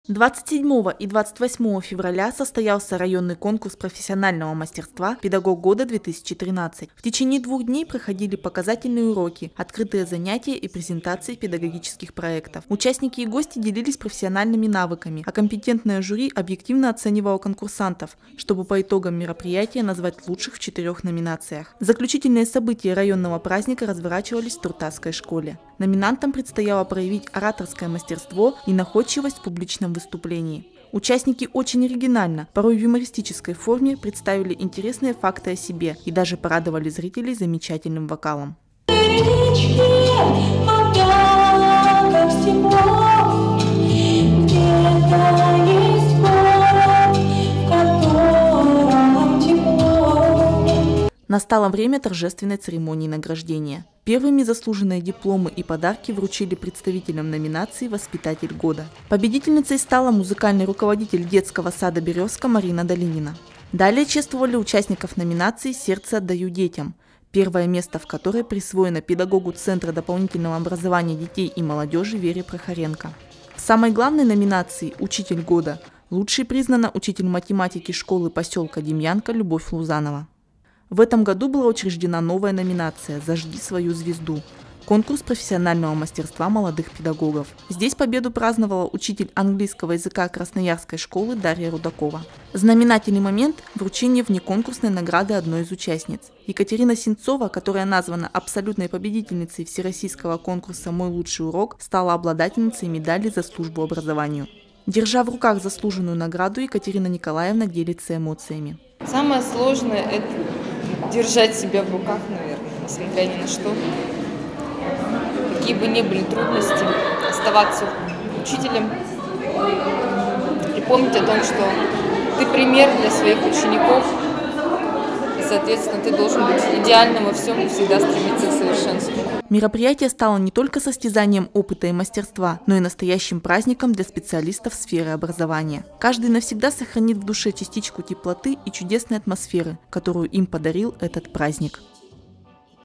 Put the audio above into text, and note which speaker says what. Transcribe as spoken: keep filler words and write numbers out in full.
Speaker 1: двадцать седьмого и двадцать восьмого февраля состоялся районный конкурс профессионального мастерства «Педагог года-две тысячи тринадцать». В течение двух дней проходили показательные уроки, открытые занятия и презентации педагогических проектов. Участники и гости делились профессиональными навыками, а компетентное жюри объективно оценивало конкурсантов, чтобы по итогам мероприятия назвать лучших в четырех номинациях. Заключительные события районного праздника разворачивались в Туртасской школе. Номинантам предстояло проявить ораторское мастерство и находчивость в публичном выступлении. Участники очень оригинально, порой в юмористической форме, представили интересные факты о себе и даже порадовали зрителей замечательным вокалом. Настало время торжественной церемонии награждения. Первыми заслуженные дипломы и подарки вручили представителям номинации «Воспитатель года». Победительницей стала музыкальный руководитель детского сада «Березка» Марина Долинина. Далее чествовали участников номинации «Сердце отдаю детям», первое место в которой присвоено педагогу Центра дополнительного образования детей и молодежи Вере Прохоренко. В самой главной номинации «Учитель года» лучшей признана учитель математики школы поселка Демьянка Любовь Лузанова. В этом году была учреждена новая номинация «Зажги свою звезду» – конкурс профессионального мастерства молодых педагогов. Здесь победу праздновала учитель английского языка Красноярской школы Дарья Рудакова. Знаменательный момент – вручение внеконкурсной награды одной из участниц. Екатерина Синцова, которая названа абсолютной победительницей всероссийского конкурса «Мой лучший урок», стала обладательницей медали за службу образованию. Держа в руках заслуженную награду, Екатерина Николаевна делится эмоциями.
Speaker 2: Самое сложное – это держать себя в руках, наверное, несмотря ни на что. Какие бы ни были трудности, оставаться учителем и помнить о том, что ты пример для своих учеников, и, соответственно, ты должен быть идеальным во всем и всегда стремиться к совершенству.
Speaker 1: Мероприятие стало не только состязанием опыта и мастерства, но и настоящим праздником для специалистов сферы образования. Каждый навсегда сохранит в душе частичку теплоты и чудесной атмосферы, которую им подарил этот праздник.